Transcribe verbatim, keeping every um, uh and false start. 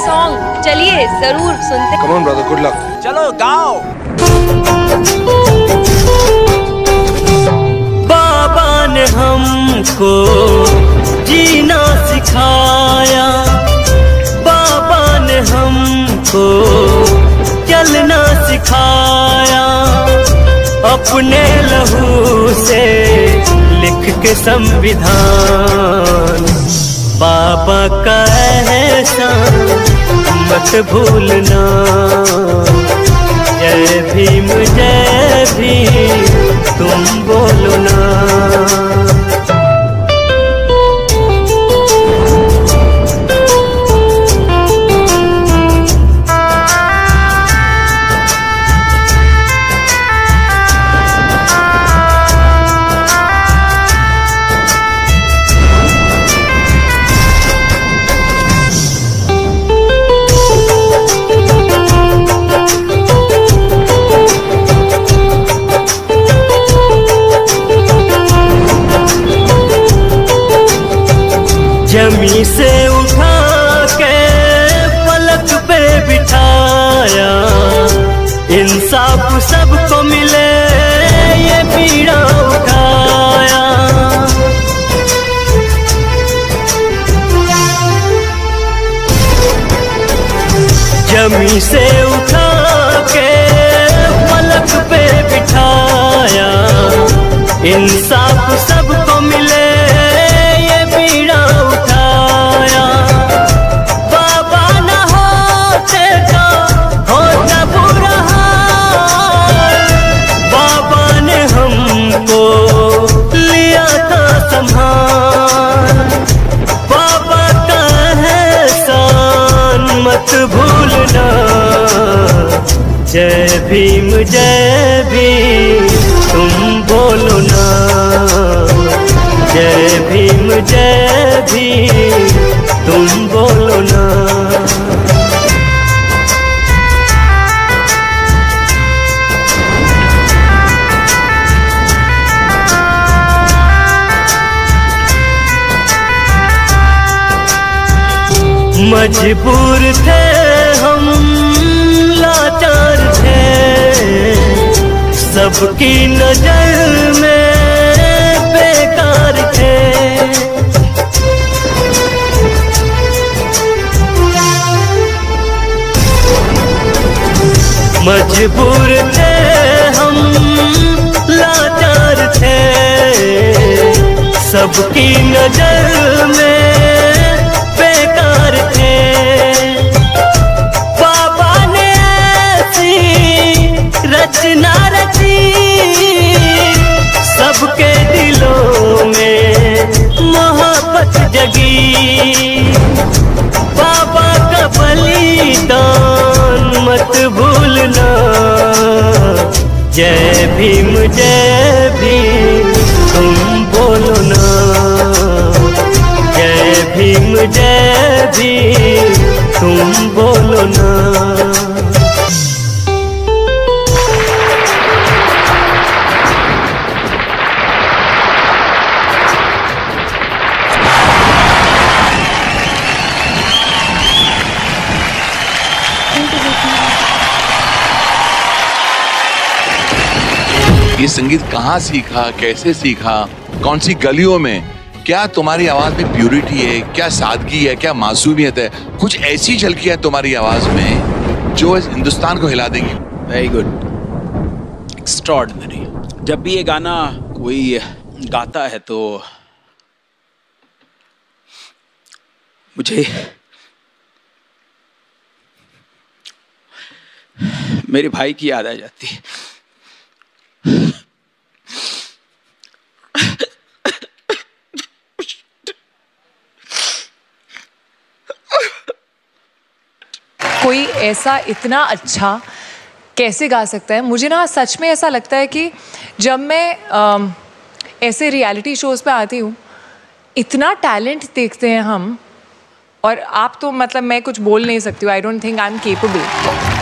Song, चलिए जरूर सुनते। Come on brother, good luck. चलो गाओ। बाबा ने हमको जीना सिखाया, बाबा ने हमको चलना सिखाया, अपने लहू से लिख के संविधान। बाबा का एहसान मत भूलना, जय भीम जय भीम तुम बोलो ना। जमी से उठा के पलक पे बिठाया, इंसाफ सबको मिले ये पीड़ा उठाया। जमी से उठा के पलक पे बिठाया, इंसाफ सबको मिले ये पीड़ा उठाया। बाबा न होते तो होता बुरा हाल, बाबा ने हमको लिया था संभाल। बाबा का एहसान मत भूलना, जय भीम जय भीम तुम बोलो ना, जय भीम जय भीम तुम बोलो ना। मजबूर थे हम, लाचार थे, सबकी नजर में बेकार थे। मजबूर थे हम, लाचार थे, सबकी नजर में बेकार थे। बाबा ने ऐसी रचना रची, सबके दिलों में मोहब्बत जगी। बाबा का बलिदान मत भूलना, जय भीम जय भीम तुम बोलो ना, जय भीम जय भीम तुम बोलो ना। ये संगीत कहाँ सीखा, कैसे सीखा, कौन सी गलियों में? क्या तुम्हारी आवाज में प्यूरिटी है, क्या सादगी है, क्या मासूमियत है? कुछ ऐसी झलकियां तुम्हारी आवाज में जो इस हिंदुस्तान को हिला देंगी। Very good, extraordinary. जब भी ये गाना कोई गाता है तो मुझे मेरे भाई की याद आ जाती है। कोई ऐसा इतना अच्छा कैसे गा सकता है? मुझे ना सच में ऐसा लगता है कि जब मैं आ, ऐसे रियलिटी शोज़ पे आती हूँ, इतना टैलेंट देखते हैं हम, और आप तो मतलब मैं कुछ बोल नहीं सकती हूँ। I don't think I am capable.